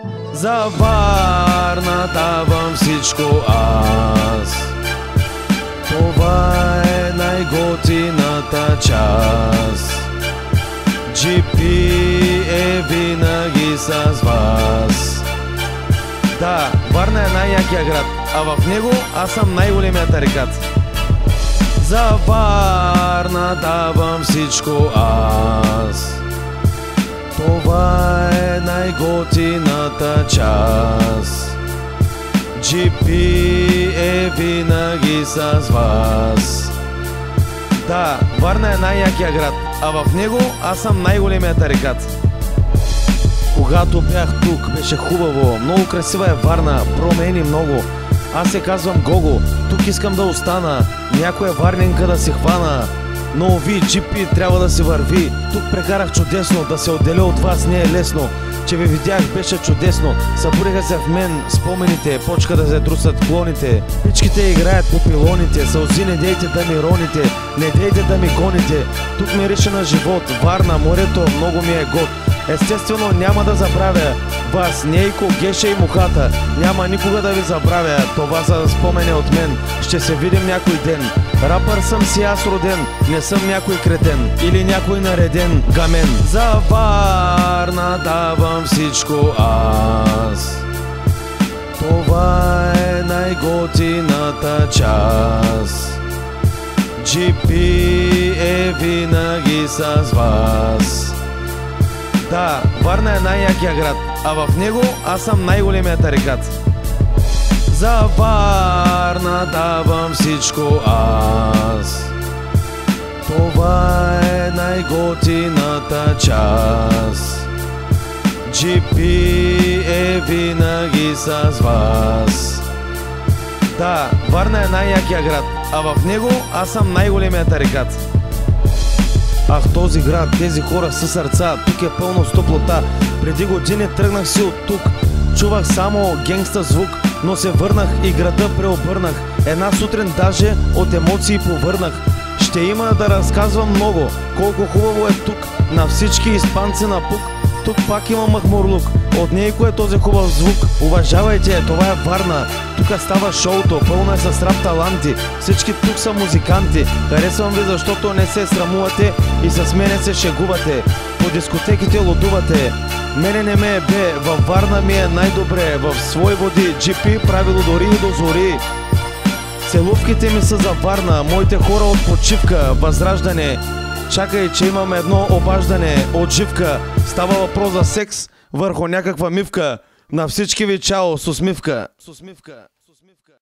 За Варна давам всичко аз. Това е най-готината част. GP е винаги с вас. Да, Варна е най-якия град, а в него аз съм най-големият тарикат. За Варна давам всичко аз. Това е най-готината част. GP е винаги с вас. Да, Варна е най-якия град, а в него аз съм най-големият тарикат. Когато бях тук, беше хубаво, много красива е Варна, промени много. Аз се казвам Гого, тук искам да остана, някоя варненка да се хвана. Но ви, GP, трябва да се върви. Тук прекарах чудесно, да се отделя от вас не е лесно. Че ви видях беше чудесно, събуриха се в мен спомените, почка да се трусат клоните. Пичките играят по пилоните, сълзи не дейте да ми роните, не дейте да ми гоните. Тук мирише на живот, Варна, морето, много ми е год. Естествено няма да забравя вас, Нейко, Геша и Мухата. Няма никога да ви забравя, това са спомени от мен. Ще се видим някой ден. Рапър съм си аз роден, не съм някой кретен или някой нареден гамен. За Варна давам всичко аз. Това е най-готината част. GP е винаги с вас. Да, Варна е най-якия град, а в него аз съм най-големият тарикат. За Варна давам всичко аз. Това е най-готината част. GP е винаги с вас. Да, Варна е най-якия град, а в него аз съм най-големият тарикат. Ах, този град, тези хора със сърца, тук е пълно с топлота. Преди години тръгнах си от тук, чувах само генгста звук, но се върнах и града преобърнах. Една сутрин даже от емоции повърнах. Ще има да разказвам много, колко хубаво е тук, на всички испанци на пук. Тук пак има махмурлук, от Нейко е този хубав звук. Уважавайте, това е Варна, тук става шоуто, пълно е с рап таланти. Всички тук са музиканти, харесвам ви защото не се срамувате и с мене се шегувате. По дискотеките лудувате, мене не ме е бе, във Варна ми е най-добре. В свои води, GP правило дори и до зори. Целувките ми са за Варна, моите хора от почивка, възраждане. Чакай, че имам едно обаждане от живка. Става въпрос за секс върху някаква мивка. На всички ви чао с усмивка.